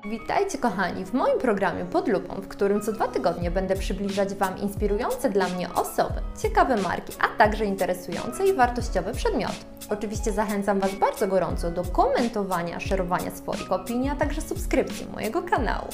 Witajcie kochani w moim programie Pod lupą, w którym co 2 tygodnie będę przybliżać Wam inspirujące dla mnie osoby, ciekawe marki, a także interesujące i wartościowe przedmioty. Oczywiście zachęcam Was bardzo gorąco do komentowania, szerowania swoich opinii, a także subskrypcji mojego kanału.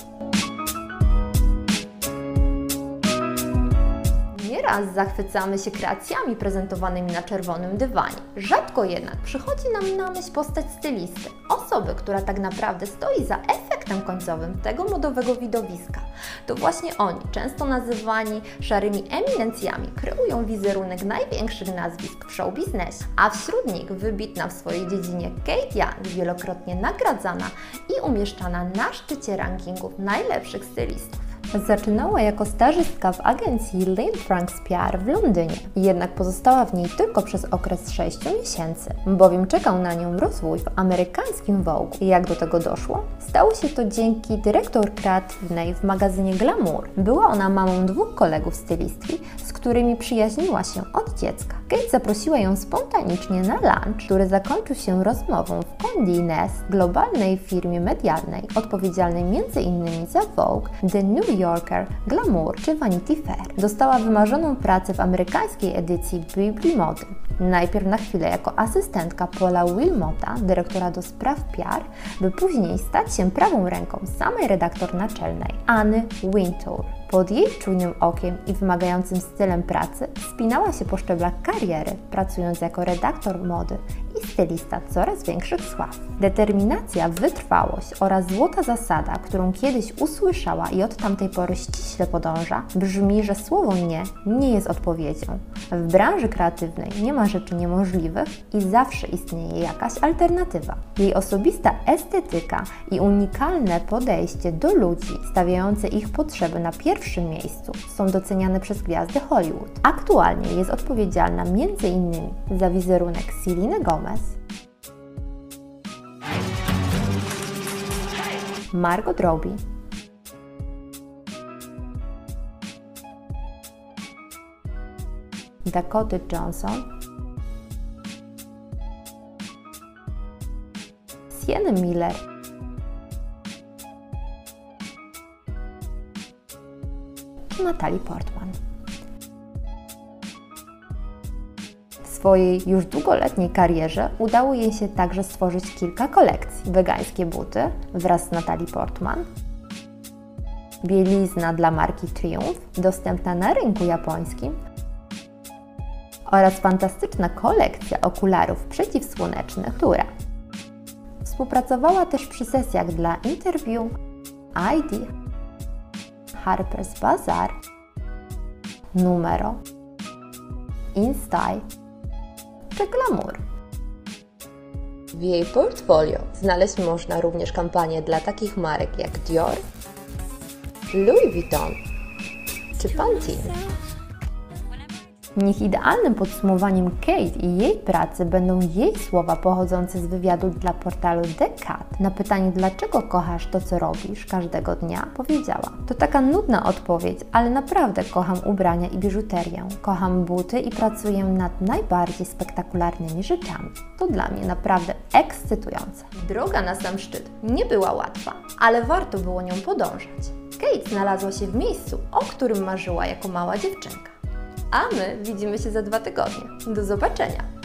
Nieraz zachwycamy się kreacjami prezentowanymi na czerwonym dywanie. Rzadko jednak przychodzi nam na myśl postać stylisty, osoby, która tak naprawdę stoi za efektem końcowym tego modowego widowiska. To właśnie oni, często nazywani szarymi eminencjami, kreują wizerunek największych nazwisk w show biznesie, a wśród nich wybitna w swojej dziedzinie Kate Young, wielokrotnie nagradzana i umieszczana na szczycie rankingów najlepszych stylistów. Zaczynała jako stażystka w agencji Lynne Franks PR w Londynie, jednak pozostała w niej tylko przez okres 6 miesięcy, bowiem czekał na nią rozwój w amerykańskim Vogue. Jak do tego doszło? Stało się to dzięki dyrektor kreatywnej w magazynie Glamour. Była ona mamą 2 kolegów stylistki, z którymi przyjaźniła się od dziecka. Kate zaprosiła ją spontanicznie na lunch, który zakończył się rozmową w Condé Nast, globalnej firmie medialnej, odpowiedzialnej m.in. za Vogue, The New Yorker, Glamour czy Vanity Fair. Dostała wymarzoną pracę w amerykańskiej edycji Bibli Mody. Najpierw na chwilę jako asystentka Paula Wilmota, dyrektora do spraw PR, by później stać się prawą ręką samej redaktor naczelnej, Anny Wintour. Pod jej czujnym okiem i wymagającym stylem pracy wspinała się po szczeblach kariery, pracując jako redaktor mody i stylista coraz większych sław. Determinacja, wytrwałość oraz złota zasada, którą kiedyś usłyszała i od tamtej pory ściśle podąża, brzmi, że słowo nie jest odpowiedzią. W branży kreatywnej nie ma rzeczy niemożliwych i zawsze istnieje jakaś alternatywa. Jej osobista estetyka i unikalne podejście do ludzi, stawiające ich potrzeby na pierwszym miejscu, są doceniane przez gwiazdy Hollywood. Aktualnie jest odpowiedzialna m.in. za wizerunek Seleny Gomez, Margot Robbie, Dakoty Johnson, Sienny Miller, i Natalie Portman. W swojej już długoletniej karierze udało jej się także stworzyć kilka kolekcji. Wegańskie buty wraz z Natalie Portman, bielizna dla marki Triumph, dostępna na rynku japońskim, oraz fantastyczna kolekcja okularów przeciwsłonecznych, która współpracowała też przy sesjach dla Interview, ID, Harper's Bazaar, Numero, InStyle czy Glamour. W jej portfolio znaleźć można również kampanie dla takich marek jak Dior, Louis Vuitton czy Pantene. Niech idealnym podsumowaniem Kate i jej pracy będą jej słowa pochodzące z wywiadu dla portalu The Cut. Na pytanie, dlaczego kochasz to, co robisz każdego dnia, powiedziała: to taka nudna odpowiedź, ale naprawdę kocham ubrania i biżuterię. Kocham buty i pracuję nad najbardziej spektakularnymi rzeczami. To dla mnie naprawdę ekscytujące. Droga na sam szczyt nie była łatwa, ale warto było nią podążać. Kate znalazła się w miejscu, o którym marzyła jako mała dziewczynka. A my widzimy się za 2 tygodnie. Do zobaczenia!